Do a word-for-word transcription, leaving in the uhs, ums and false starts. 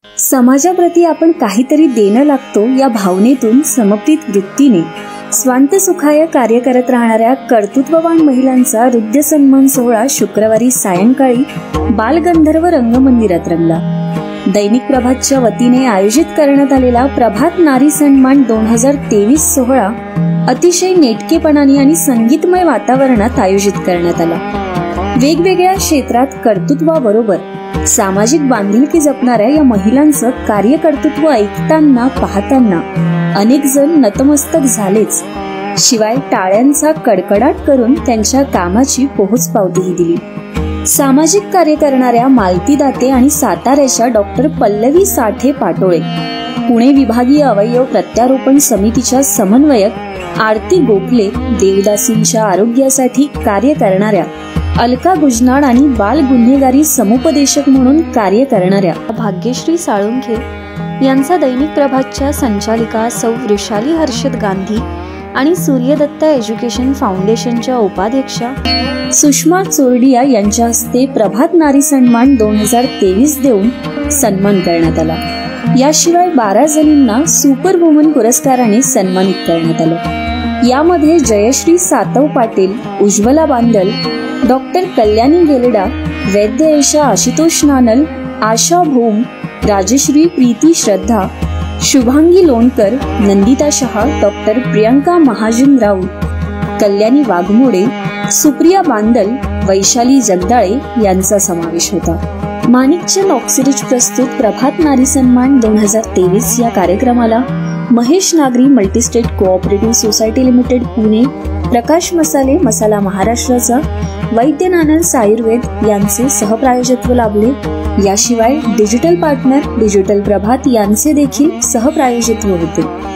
समाजाप्रती आपण काहीतरी देणं लागतो या भावनेतून समर्पित वृत्तीने स्वांत सुखाय कार्य करत राहणाऱ्या कर्तृत्ववान महिलांचा हृदय सन्मान सोहळा शुक्रवारी सायंकाळी बालगंधर्व रंगमंदिरात रंगला। दैनिक प्रभातच्या वतीने आयोजित करण्यात आलेला प्रभात नारी सन्मान दोन हजार तेवीस सोहळा अतिशय नेटकेपणाने आणि संगीतमय वातावरणात आयोजित करण्यात आला। वेगवेगळ्या क्षेत्रात कर्तृत्वाबरोबर सामाजिक बांधिलकी जपणाऱ्या या महिलांचं कार्यकर्तृत्व ऐकताना पाहताना अनेक जण नतमस्तक झालेच, शिवाय टाळ्यांचा कडकडाट करून त्यांच्या कामाची पोहोचपावतीही दिली। सामाजिक कार्य करणाऱ्या मालती दाते आणि साताऱ्याच्या डॉक्टर पल्लवी साठे पाटोळे, पुणे विभागीय अवयव प्रत्यारोपण समितीच्या समन्वयक आरती गोखले, देवदासींच्या आरोग्यासाठी कार्य करणाऱ्या अलका गुजनाड आणि बाल गुन्हेगारी समुपदेशक म्हणून कार्य करणाऱ्या भाग्यश्री साळुंखे यांचा दैनिक प्रभातच्या संचालिका सौ वृषाली हर्षद गांधी आणि सूर्यदत्ता एज्युकेशन फाउंडेशनच्या उपाध्यक्षा सुषमा चोरडिया यांच्या हस्ते प्रभात नारी सन्मान दोन हजार तेवीस देऊन सन्मान करण्यात आला। याशिवाय बारा जणींना सुपर वुमन पुरस्काराने सन्मानित करण्यात आलं। यामध्ये जयश्री सातव पाटील, उज्ज्वला बांदल, डॉक्टर कल्याणी गेलडा, वैद्य यशा आशुतोष नानल, आशा भोम, राजश्री प्रीती श्रद्धा, शुभांगी लोणकर, नंदिता शहा, डॉक्टर प्रियंका महाजन राऊत, कल्याणी वाघमोडे, सुप्रिया बांदल, वैशाली जगदाळे यांचा समावेश होता। माणिकचंद ऑक्सिरिज प्रस्तुत प्रभात नारी सन्मान दोन हजार तेवीस या कार्यक्रमाला Mahesh Nagari multistate cooperative society limited Pune, Prakash Masale Masala महाराष्ट्राचा, वैद्यनानंद आयुर्वेद यांचे सहप्रायोजकत्व लाभले। याशिवाय डिजिटल पार्टनर डिजिटल प्रभात यांचे देखील सहप्रायोजकत्व होते।